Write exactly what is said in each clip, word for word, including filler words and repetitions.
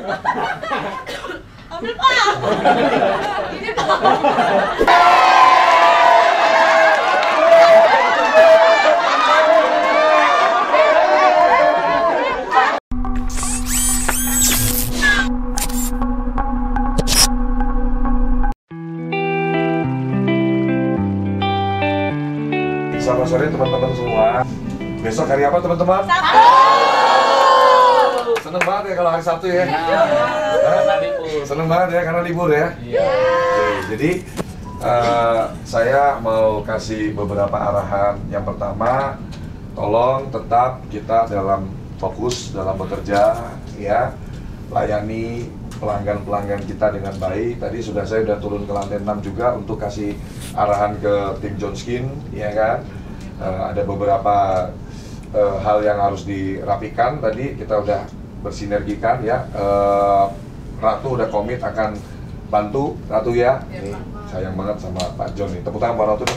Ambil Pak. Ini Pak. Selamat sore teman-teman semua. Besok hari apa teman-teman? Sabtu. Seneng banget ya kalau hari Sabtu ya. Karena libur. Seneng banget ya karena libur ya. Iya. Oke, jadi uh, saya mau kasih beberapa arahan. Yang pertama, tolong tetap kita dalam fokus dalam bekerja ya. Layani pelanggan-pelanggan kita dengan baik. Tadi sudah saya sudah turun ke lantai enam juga untuk kasih arahan ke tim Johnskin, ya kan. Uh, ada beberapa uh, hal yang harus dirapikan. Tadi kita udah bersinergikan ya. Uh, Ratu udah komit akan bantu Ratu ya. Nih, sayang banget sama Pak John nih. Tepuk tangan buat Ratu nih.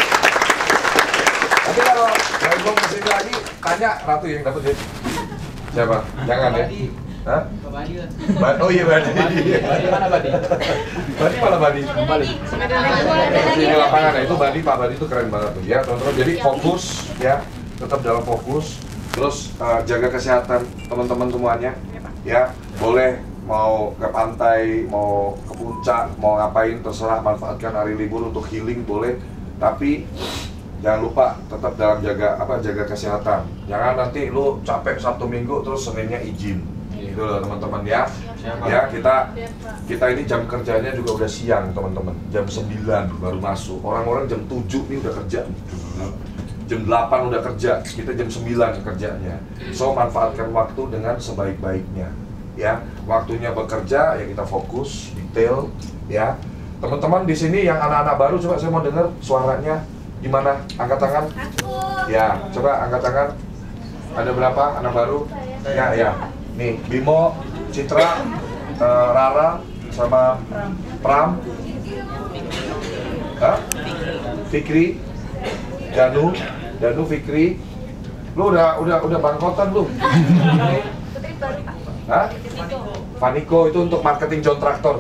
Nanti kalau yang belum kesini lagi, tanya Ratu yang dapat ya. Siapa? Jangan ya. Hah? Badi lah. Ba- oh iya Badi. Badi mana Badi? Badi mana Badi? Bali. Di lapangan ya, itu Badi, Pak Badi itu keren banget tuh ya teman-teman. Jadi fokus ya, tetap dalam fokus. Terus uh, jaga kesehatan teman-teman semuanya ya. Boleh mau ke pantai, mau ke puncak, mau ngapain terserah, manfaatkan hari libur untuk healing boleh. Tapi jangan lupa tetap dalam jaga apa jaga kesehatan. Jangan nanti lu capek Sabtu Minggu terus Seninnya izin. Gitu loh teman-teman ya. Siapa? Ya kita kita ini jam kerjanya juga udah siang teman-teman. Jam sembilan baru masuk. Orang-orang jam tujuh nih udah kerja. Jam delapan udah kerja. Kita jam sembilan kerjanya. So manfaatkan waktu dengan sebaik-baiknya. Ya, waktunya bekerja ya kita fokus, detail ya. Teman-teman di sini yang anak-anak baru coba saya mau dengar suaranya gimana? Angkat tangan. Ya, coba angkat tangan. Ada berapa anak baru? Ya, ya. Nih, Bimo, Citra, uh, Rara, sama Pram, Hah? Fikri, Danu, Danu Fikri. Lu udah udah udah bangkotan lu. Hah? Vaniko itu untuk marketing John Traktor.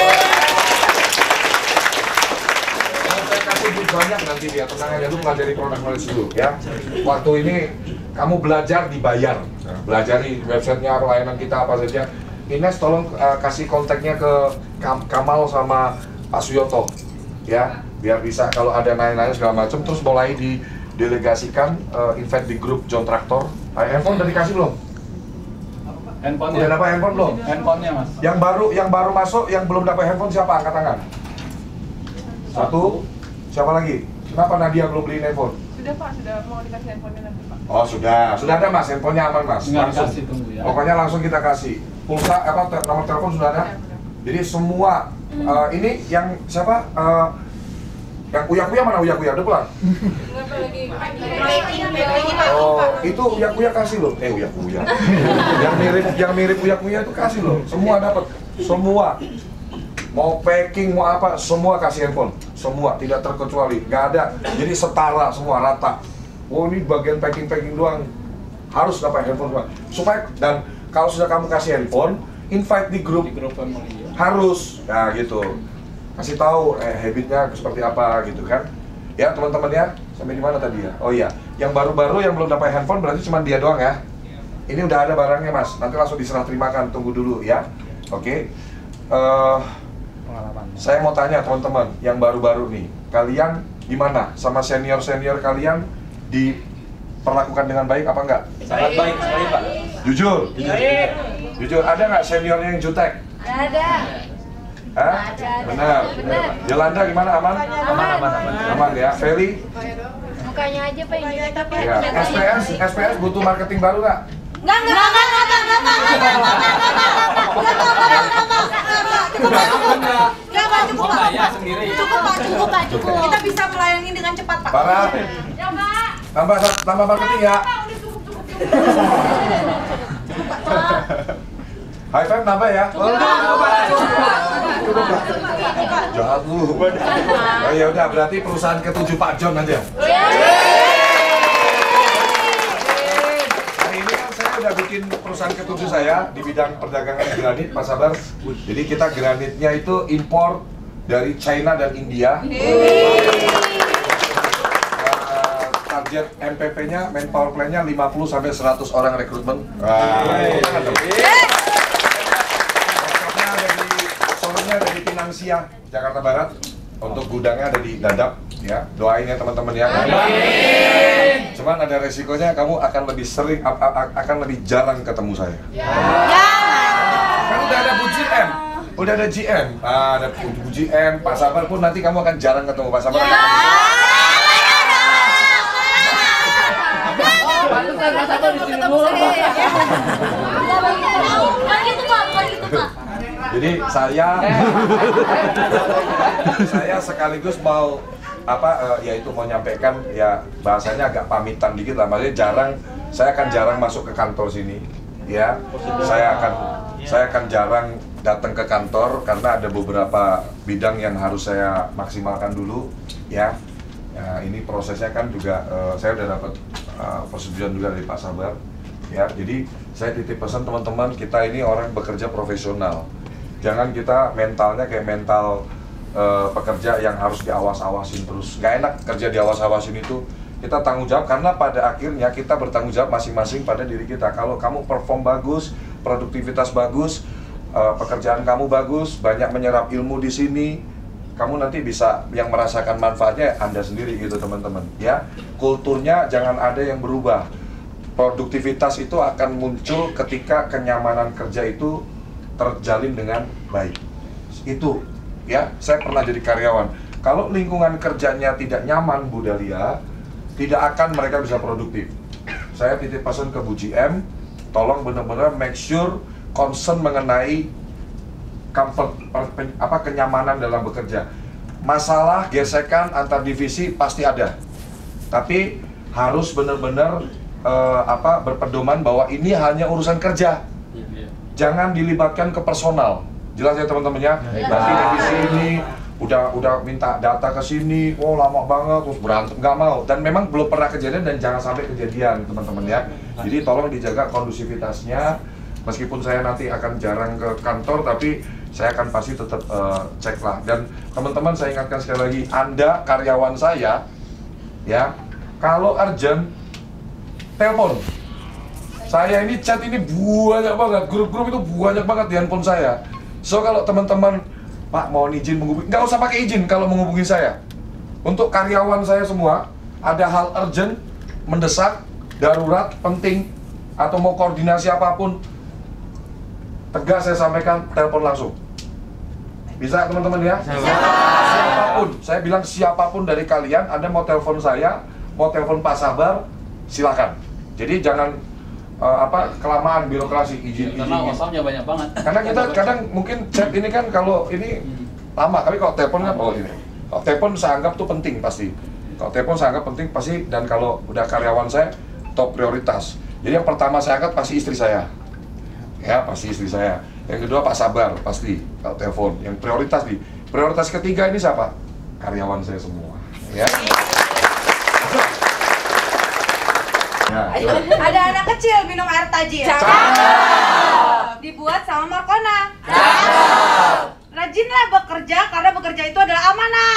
Saya kasih duit banyak nanti dia, tenang aja, lu pelajari produk knowledge dulu ya. Waktu ini kamu belajar dibayar. Nah, belajari websitenya, pelayanan kita apa saja. Ines tolong uh, kasih kontaknya ke Kam Kamal sama Pak Suyoto ya, biar bisa kalau ada nanya-nanya segala macam. Terus mulai didelegasikan uh, invite di grup John Traktor. Uh, handphone udah dikasih belum? Handphone. Udah dapat handphone belum? Handphonenya Mas. Yang baru yang baru masuk, yang belum dapat handphone siapa? Angkat tangan. Satu. Siapa lagi? Kenapa Nadia belum beliin handphone? Sudah Pak, sudah mau dikasih handphonenya nanti Pak. Oh sudah, sudah ada Mas, handphonenya aman Mas. Nggak Langsung. dikasih, tunggu ya. Pokoknya langsung kita kasih. Pulsa apa te- nomor telepon sudah ada. Jadi semua uh, ini yang siapa? Uh, yang Uya-Kuya mana Uya-Kuya? Udah pulang? Kenapa lagi? Packing, Oh, itu Uya-Kuya kasih loh. Eh Uya-Kuya. yang mirip yang mirip Uya-Kuya itu kasih loh. Semua dapat. Semua. Mau packing, mau apa, semua kasih handphone. Semua, tidak terkecuali. Nggak ada. Jadi setara semua, rata. Oh ini bagian packing-packing doang. Harus dapat handphone semua. Supaya, dan kalau sudah kamu kasih handphone, invite di grup. Di grup family ya. Harus. Nah gitu. Kasih tahu eh, habitnya seperti apa gitu kan. Ya teman-teman ya. Sampai di mana tadi ya? Oh iya. Yang baru-baru yang belum dapat handphone berarti cuma dia doang ya. Ini udah ada barangnya Mas. Nanti langsung diserah terimakan. Tunggu dulu ya. Oke. Okay. Uh, Pengalaman. Saya mau tanya teman-teman yang baru-baru nih, kalian gimana sama senior-senior kalian diperlakukan dengan baik apa enggak? Sangat baik sekali Pak. Jujur? Jujur. Jujur, ada nggak seniornya yang jutek? Ada. Hah? Benar. Yolanda gimana, aman? Aman aman aman. Aman ya. Feli? Mukanya aja Pak yang jutek tapi. Ya. S P S, S P S butuh marketing baru nggak? Enggak, enggak, enggak, enggak, enggak, enggak, enggak, enggak, enggak, enggak, cukup Pak. Ya sendiri. Cukup Pak, cukup Pak, cukup. Kita bisa melayani dengan cepat Pak. Parah. Ya Pak. Tambah tambah marketing ya. High five nambah ya. Jahat lu. Oh ya udah, berarti perusahaan ketujuh Pak John aja. Hari ini kan saya udah bikin perusahaan ketujuh saya di bidang perdagangan granit, Pak Sabar. Jadi kita granitnya itu impor dari China dan India. Uh, target M P P-nya, manpower plan-nya lima puluh sampai seratus orang rekrutmen. Sorenya dari Pinangsia, Jakarta Barat. Untuk gudangnya ada di Dadap, ya. Doain ya teman-teman ya. Amin. Cuman ada resikonya, kamu akan lebih sering, akan lebih jarang ketemu saya. Ya. Kan udah ada Bu G M, udah ada G M, ah, ada Bu G M, Pak Sabar pun nanti kamu akan jarang ketemu Pak Sabar. Ya. Pantesan Pak Sabar di sini mulu, Pak. Gitu Pak, gitu Pak. Jadi saya, saya sekaligus mau apa, uh, yaitu mau nyampaikan ya bahasanya agak pamitan dikit lah, maksudnya jarang, saya akan jarang masuk ke kantor sini, ya, saya akan, saya akan jarang datang ke kantor karena ada beberapa bidang yang harus saya maksimalkan dulu, ya. Ya, ini prosesnya kan juga uh, saya udah dapat uh, persetujuan juga dari Pak Sabar, ya. Jadi saya titip pesan teman-teman, kita ini orang bekerja profesional. Jangan kita mentalnya kayak mental uh, pekerja yang harus diawas-awasin terus. Gak enak kerja diawas-awasin itu. Kita tanggung jawab karena pada akhirnya kita bertanggung jawab masing-masing pada diri kita. Kalau kamu perform bagus, produktivitas bagus, uh, pekerjaan kamu bagus, banyak menyerap ilmu di sini, kamu nanti bisa yang merasakan manfaatnya Anda sendiri gitu teman-teman. Ya, kulturnya jangan ada yang berubah. Produktivitas itu akan muncul ketika kenyamanan kerja itu terjalin dengan baik. Itu ya, saya pernah jadi karyawan. Kalau lingkungan kerjanya tidak nyaman, Bu Dahlia, tidak akan mereka bisa produktif. Saya titip pesan ke Bu G M, tolong benar-benar make sure concern mengenai comfort, apa kenyamanan dalam bekerja. Masalah gesekan antar divisi pasti ada, tapi harus benar-benar uh, apa berpedoman bahwa ini hanya urusan kerja. Jangan dilibatkan ke personal. Jelas ya teman-teman ya. Nanti divisi ini udah udah minta data ke sini, oh lama banget, terus berantem, nggak mau. Dan memang belum pernah kejadian dan jangan sampai kejadian teman-teman ya. Jadi tolong dijaga kondusivitasnya. Meskipun saya nanti akan jarang ke kantor, tapi saya akan pasti tetap uh, cek lah. Dan teman-teman saya ingatkan sekali lagi, Anda karyawan saya, ya, kalau urgent, telepon. Saya ini chat ini banyak banget, grup-grup itu banyak banget di handphone saya. So kalau teman-teman, Pak mau izin menghubungi, nggak usah pakai izin kalau menghubungi saya. Untuk karyawan saya semua, ada hal urgent, mendesak, darurat, penting, atau mau koordinasi apapun, tegas saya sampaikan, telepon langsung. Bisa teman-teman ya? Siapapun, saya bilang siapapun dari kalian, Anda mau telepon saya, mau telepon Pak Sabar, silakan. Jadi jangan uh, apa kelamaan birokrasi izin izin. Karena WhatsApp-nya banyak banget. Karena kita kadang mungkin chat ini kan kalau ini lama, tapi kalau telepon kan oh ini. Kalau telepon saya anggap tuh penting pasti. Kalau telepon saya anggap penting pasti, dan kalau udah karyawan saya top prioritas. Jadi yang pertama saya angkat pasti istri saya. Ya, pasti istri saya. Yang kedua Pak Sabar pasti kalau telepon. Yang prioritas di prioritas ketiga ini siapa? Karyawan saya semua. Ya. Ya, ada anak kecil minum air tajir. Dibuat sama Markona. Rajinlah bekerja karena bekerja itu adalah amanah.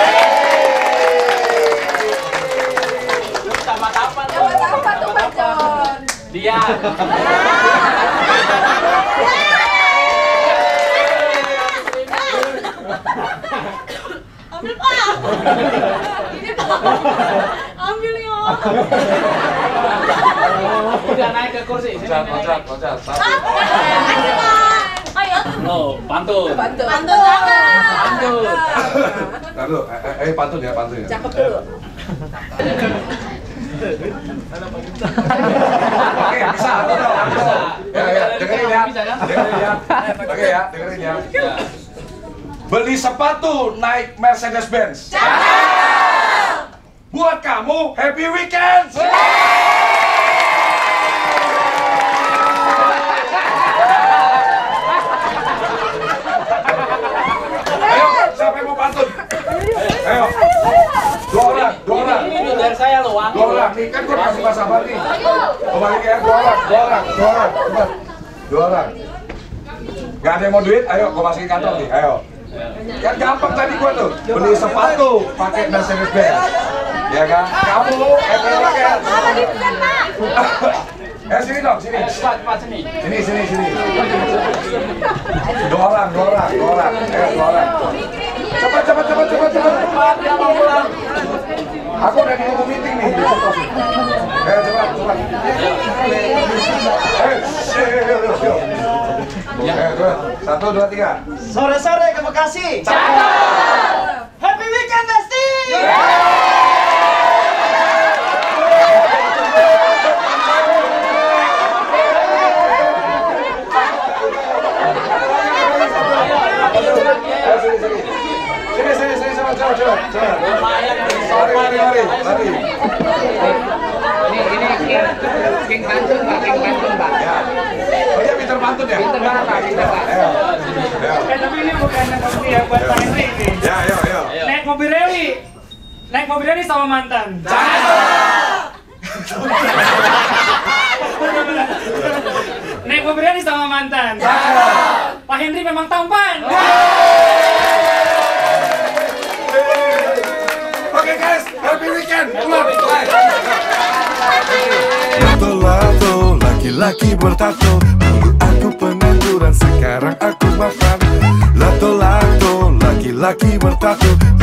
Sama apa tuh? Sama apa tuh Pak John? Dia. Ambil Pak. Ini Pak. Ambil ya. Udah naik ke kursi. loncat, loncat, loncat. Satu. Ayo Pak. Ayo. Oh, pantun. Pantun. Pantun jangan. Pantun. Lalu, eh, eh pantun ya, pantun ya. Cakep dulu. Oke, bisa atau enggak? Bisa. Ya, ya, dengerin ya. Bisa kan? Dengerin ya. Oke ya, dengerin ya. Beli sepatu naik Mercedes Benz. Buat kamu happy weekend. Ayo, siapa yang mau pantun? Ayo. Dua orang, dua orang. Ini dari saya loh, Wang. Dua orang nih, kan gue kasih Pak Sabar nih. Kembalikan dua orang, dua orang, dua orang, cepat. Dua orang. Gak ada yang mau duit? Ayo, gua masukin kantong nih, ayo. Kan gampang tadi gua tuh, beli sepatu pakai Mercedes Benz. Ya kan? Kamu, eh kan? Apa di pesan, Pak? Eh sini dong, sini. Cepat, cepat sini. Sini, sini, sini. Dua orang, dua orang, dua orang. Eh, dua orang. Cepat, cepat, cepat, cepat, cepat. Cepat, dia mau pulang. Aku udah nunggu meeting nih. Eh, cepat, cepat. Eh, shit, yuk, yuk, yuk. Eh, cepat. Satu, dua, tiga. Sore-sore ke Bekasi. Happy weekend, Besti! Eh, sini, sini. Sini, sini, sini, cepat, cepat, cepat, cepat. Lumayan, Mari, mari, mari, mari. Ini ini King, King Pantun Pak, King Pantun Pak. Ya. Oh iya, pinter pantun ya? Pinter banget Pak, pinter Pak. Ayo. Ayo. Eh, tapi ini bukan kopi ya buat Pak Henry ini. Ya, ayo, ayo. Naik mobil rally. Naik mobil rally sama mantan. Naik mobil rally sama mantan. Pak Henry memang tampan. Oke guys, happy weekend. Pulang. Bye. Lato-lato, laki-laki bertato. Dulu aku pengangguran, sekarang aku makan. Lato-lato, laki-laki bertato.